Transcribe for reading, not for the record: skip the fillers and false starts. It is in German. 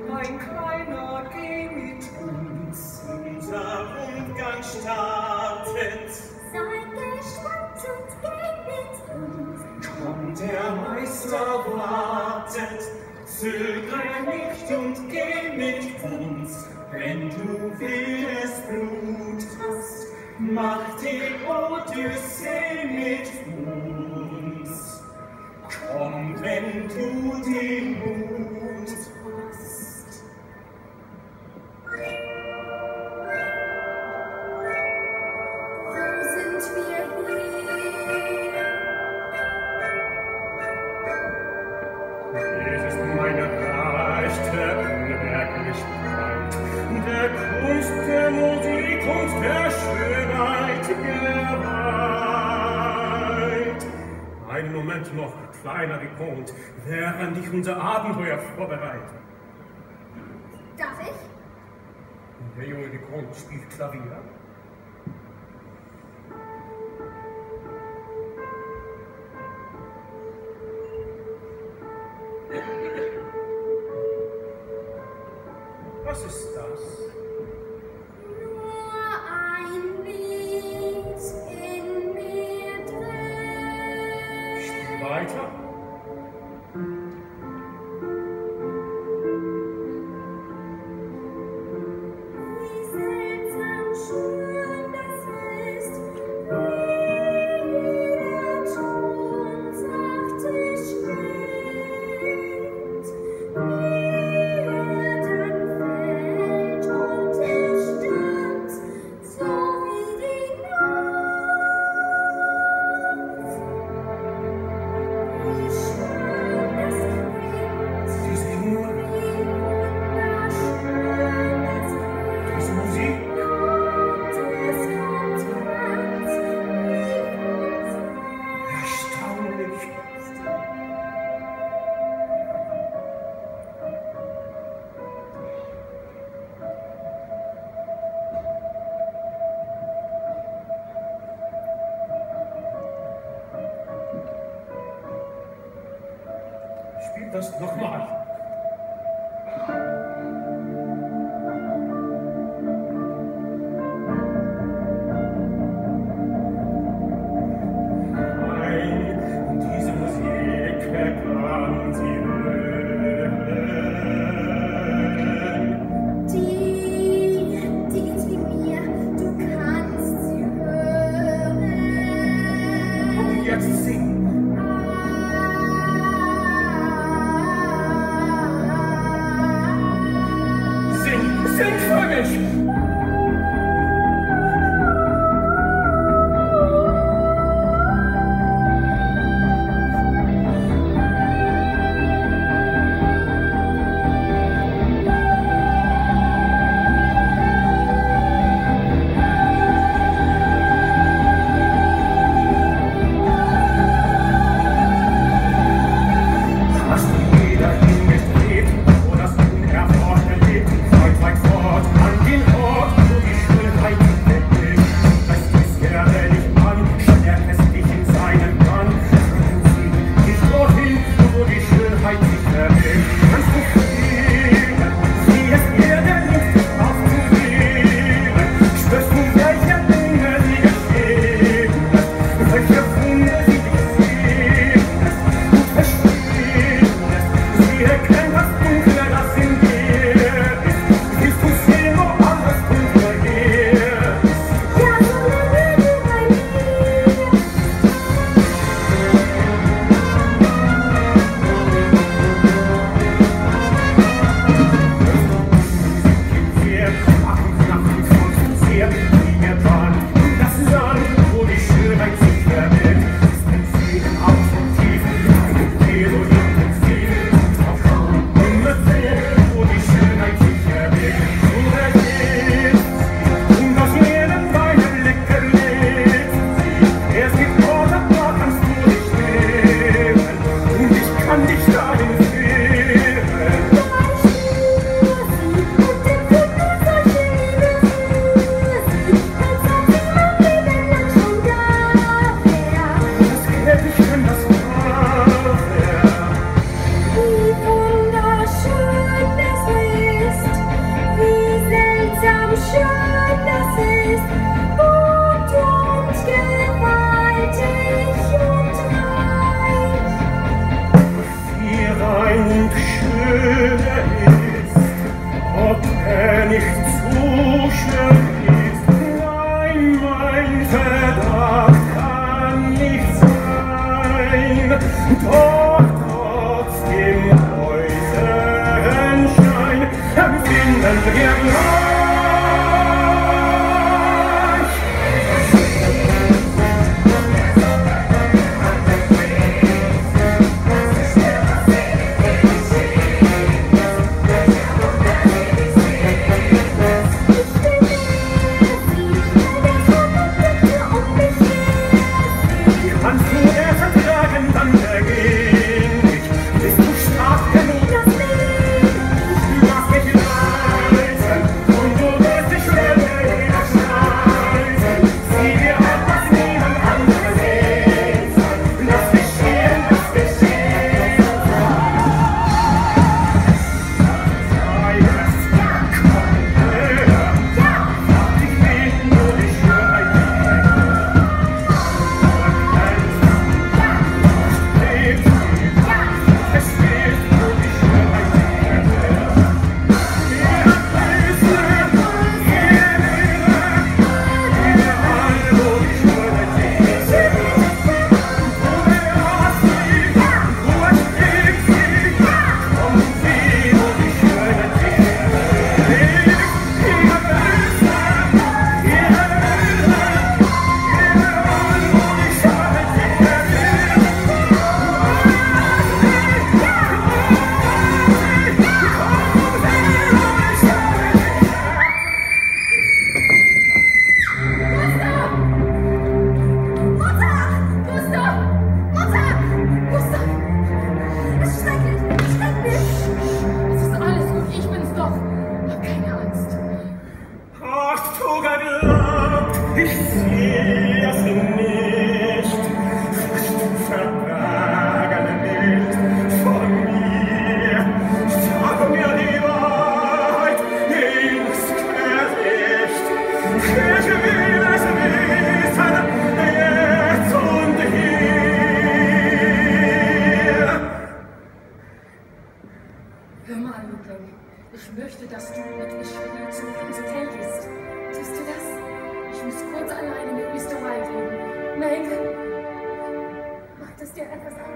ein kleiner geh mit uns. Unser Rundgang startet. Sei gespannt und geh mit uns. Komm, der Meister wartet. Zögere nicht und geh mit uns. Wenn du wildes Blut hast, mach die Odyssee mit uns. Komm, wenn du den Mut hast. Wo sind wir hier? Es ist meine rechte, Unmerklichkeit, der Kunst der Musik und der Schönheit geweiht. Einen Moment noch, kleiner Vicomte, während ich unser Abenteuer vorbereite. Darf ich? Der junge Vicomte spielt Klavier. Was ist das? Nur ein Lied in mir drin. Spiel weiter. Wie seltsam schön das ist, wie der Ton sachte schwingt, wie dann fällt und erstarrt, so wie die Nacht. Wie schön das klingt, Sie singen nur wie wunderschön das klingt. diese Musik. Erstaunlich. Spiel das nochmal. Nein, diese Musik kann sie hören. Die ist wie mir, du kannst sie hören. Und jetzt sing. Hör mal, Liebling. Ich möchte, dass du mit Ishmael zum Prinz Hotel gehst. Tust du das? Ich muss kurz alleine mit Mr. White reden. Meg, macht es dir etwas aus?